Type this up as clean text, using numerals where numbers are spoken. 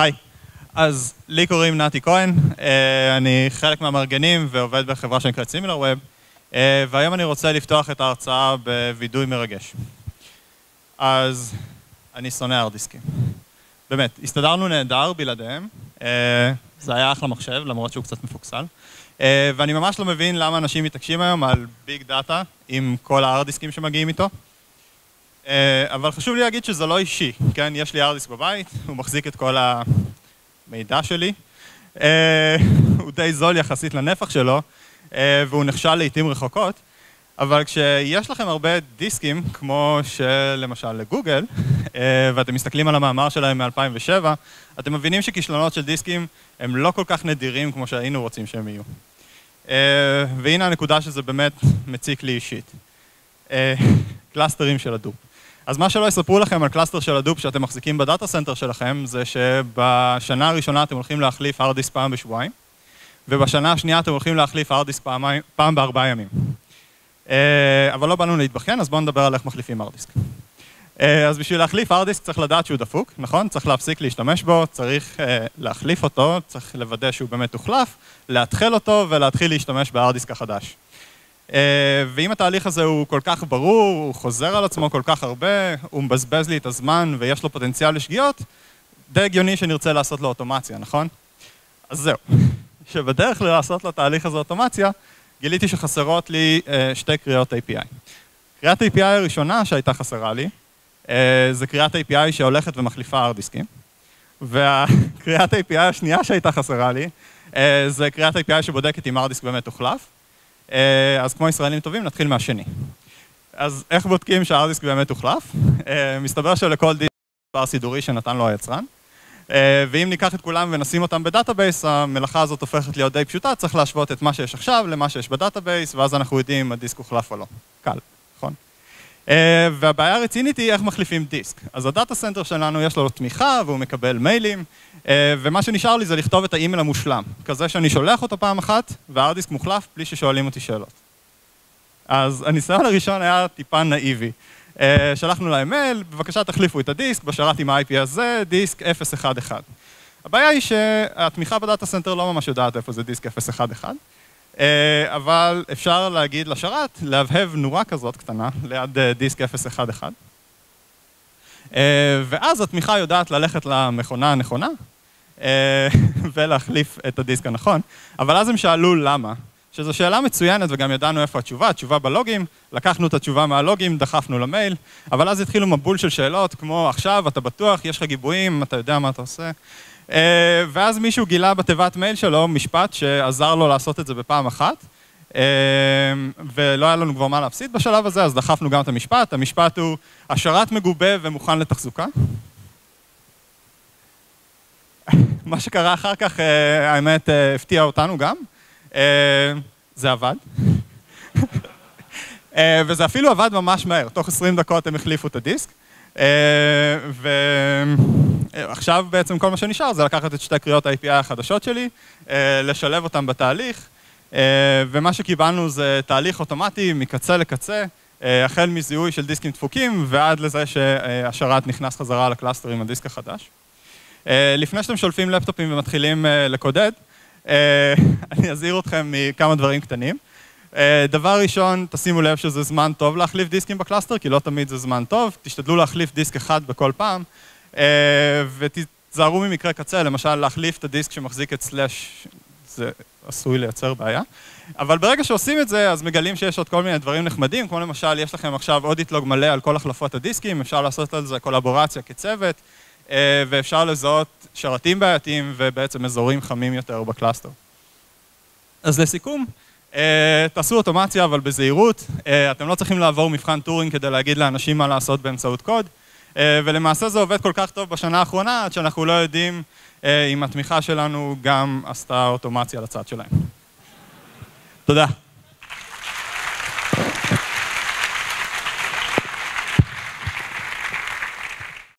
היי, אז לי קוראים נתי כהן, אני חלק מהמארגנים ועובד בחברה שנקראת SimilarWeb, והיום אני רוצה לפתוח את ההרצאה בווידוי מרגש. אז אני שונא ארדיסקים. באמת, הסתדרנו נהדר בלעדיהם, זה היה אחלה מחשב, למרות שהוא קצת מפוקסל, ואני ממש לא מבין למה אנשים מתעקשים היום על ביג דאטה עם כל הארדיסקים שמגיעים איתו. אבל חשוב לי להגיד שזה לא אישי, כן? יש לי ארדיסק בבית, הוא מחזיק את כל המידע שלי, הוא די זול יחסית לנפח שלו, והוא נכשל לעתים רחוקות, אבל כשיש לכם הרבה דיסקים, כמו שלמשל לגוגל, ואתם מסתכלים על המאמר שלהם מ-2007, אתם מבינים שכישלונות של דיסקים הם לא כל כך נדירים כמו שהיינו רוצים שהם יהיו. והנה הנקודה שזה באמת מציק לי אישית. קלאסטרים של הדופ. אז מה שלא יספרו לכם על קלאסטר של הדופ שאתם מחזיקים בדאטה סנטר שלכם, זה שבשנה הראשונה אתם הולכים להחליף ארדיסק פעם בשבועיים, ובשנה השנייה אתם הולכים להחליף ארדיסק פעם ב4 ימים. אבל לא באנו להתבחן, אז בואו נדבר על איך מחליפים ארדיסק. אז בשביל להחליף ארדיסק צריך לדעת שהוא דפוק, נכון? צריך להפסיק להשתמש בו, צריך להחליף אותו, צריך לוודא שהוא באמת הוחלף, להתחיל אותו ולהתחיל להשתמש בארדיסק החדש. ואם התהליך הזה הוא כל כך ברור, הוא חוזר על עצמו כל כך הרבה, הוא מבזבז לי את הזמן ויש לו פוטנציאל לשגיאות, די הגיוני שנרצה לעשות לו אוטומציה, נכון? אז זהו, שבדרך לעשות לתהליך הזה אוטומציה, גיליתי שחסרות לי שתי קריאות API. קריאת API הראשונה שהייתה חסרה לי, זה קריאת API שהולכת ומחליפה ארדיסקים, והקריאת API השנייה שהייתה חסרה לי, זה קריאת API שבודקת אם ארדיסק באמת הוחלף, אז כמו ישראלים טובים, נתחיל מהשני. אז איך בודקים שהארדיסק באמת הוחלף? מסתבר שלכל דיסק מספר סידורי שנתן לו היצרן, ואם ניקח את כולם ונשים אותם בדאטאבייס, המלאכה הזאת הופכת להיות די פשוטה, צריך להשוות את מה שיש עכשיו למה שיש בדאטאבייס, ואז אנחנו יודעים אם הדיסק הוחלף או לא. קל, נכון? והבעיה הרצינית היא איך מחליפים דיסק. אז הדאטה סנטר שלנו יש לו תמיכה והוא מקבל מיילים, ומה שנשאר לי זה לכתוב את האימייל המושלם, כזה שאני שולח אותו פעם אחת, והארדיסק מוחלף בלי ששואלים אותי שאלות. אז הניסיון הראשון היה טיפה נאיבי. שלחנו להם מייל, בבקשה תחליפו את הדיסק, בשרת עם ה-IP הזה, דיסק 011. הבעיה היא שהתמיכה בדאטה סנטר לא ממש יודעת איפה זה דיסק 011, אבל אפשר להגיד לשרת, להבהב נורה כזאת קטנה ליד דיסק 011, ואז התמיכה יודעת ללכת למכונה הנכונה, ולהחליף את הדיסק הנכון, אבל אז הם שאלו למה, שזו שאלה מצוינת וגם ידענו איפה התשובה, התשובה בלוגים, לקחנו את התשובה מהלוגים, דחפנו למייל, אבל אז התחילו מבול של שאלות, כמו עכשיו, אתה בטוח, יש לך גיבויים, אתה יודע מה אתה עושה, ואז מישהו גילה בתיבת מייל שלו משפט שעזר לו לעשות את זה בפעם אחת, ולא היה לנו כבר מה להפסיד בשלב הזה, אז דחפנו גם את המשפט, המשפט הוא, השרת מגובה ומוכן לתחזוקה. מה שקרה אחר כך, האמת, הפתיע אותנו גם. זה עבד. וזה אפילו עבד ממש מהר, תוך 20 דקות הם החליפו את הדיסק. ועכשיו בעצם כל מה שנשאר זה לקחת את שתי קריאות ה-API החדשות שלי, לשלב אותם בתהליך, ומה שקיבלנו זה תהליך אוטומטי מקצה לקצה, החל מזיהוי של דיסקים דפוקים ועד לזה שהשרת נכנס חזרה לקלאסטר עם הדיסק החדש. לפני שאתם שולפים לפטופים ומתחילים לקודד, אני אזהיר אתכם מכמה דברים קטנים. דבר ראשון, תשימו לב שזה זמן טוב להחליף דיסקים בקלאסטר, כי לא תמיד זה זמן טוב. תשתדלו להחליף דיסק אחד בכל פעם, ותזהרו ממקרה קצה, למשל להחליף את הדיסק שמחזיק את סלאש, זה עשוי לייצר בעיה. אבל ברגע שעושים את זה, אז מגלים שיש עוד כל מיני דברים נחמדים, כמו למשל, יש לכם עכשיו אודיט לוג מלא על כל החלפות הדיסקים, אפשר לעשות על זה קולבורציה כצוות, ואפשר לזהות שרתים בעייתיים ובעצם אזורים חמים יותר בקלאסטר. אז לסיכום, תעשו אוטומציה אבל בזהירות, אתם לא צריכים לעבור מבחן טורינג כדי להגיד לאנשים מה לעשות באמצעות קוד, ולמעשה זה עובד כל כך טוב בשנה האחרונה, עד שאנחנו לא יודעים אם התמיכה שלנו גם עשתה אוטומציה לצד שלהם. תודה.